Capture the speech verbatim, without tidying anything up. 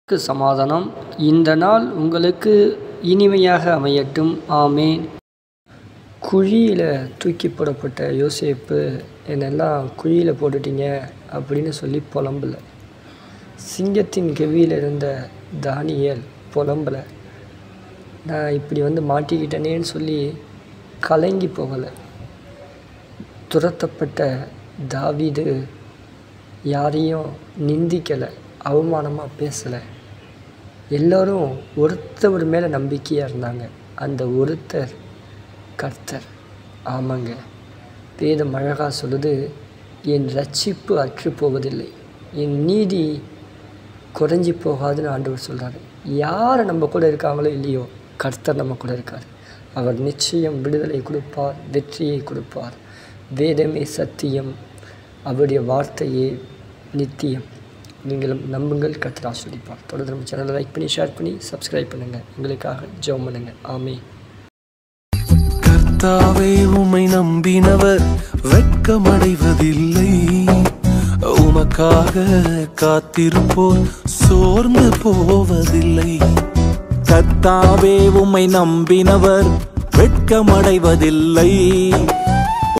சமாதானம். இந்த நாள் உங்களுக்கு இனிமையாக அமையட்டும். ஆமேன். குழியில் தூக்கி போடப்பட்ட யோசேப்பு, என்னெல்லாம் குழியில் போட்டுட்டீங்க அப்படின்னு சொல்லி புலம்பல. சிங்கத்தின் கெவியில் இருந்த தானியேல் புலம்பல. நான் இப்படி வந்து மாட்டிக்கிட்டேனேன்னு சொல்லி கலங்கி போகலை. துரத்தப்பட்ட தாவீது யாரையும் நிந்திக்கலை, அவமானமாக பேசலை. எல்லோரும் ஒருத்தவர் மேலே நம்பிக்கையாக இருந்தாங்க. அந்த ஒருத்தர் கர்த்தர். ஆமாங்க, வேதம் அழகாக சொல்லுது, என் ரட்சிப்பு அற்று போவதில்லை, என் நீதி குறைஞ்சி போகாதுன்னு ஆண்டவர் சொல்கிறார். யார் நம்ம கூட இருக்காங்களோ இல்லையோ, கர்த்தர் நம்ம கூட இருக்கார். அவர் நிச்சயம் விடுதலை கொடுப்பார், வெற்றியை கொடுப்பார். வேதமே சத்தியம், அவருடைய வார்த்தையே நித்தியம். நீங்களும் நம்புங்கள், கர்த்தர் ஆசீர்வதிப்பார். தொடர்ந்து நம்ம சேனலை லைக் பண்ணி ஷேர் பண்ணி சப்ஸ்கிரைப் பண்ணுங்கள். எங்களுக்காக ஜெபம் பண்ணுங்கள். ஆமென். கர்த்தாவே, உம்மை நம்பினவர் வெட்கமடைவதில்லை, உமக்காக காத்திருப்போர் சோர்ந்து போவதில்லை. கர்த்தாவே, உம்மை நம்பினவர் வெட்கமடைவதில்லை,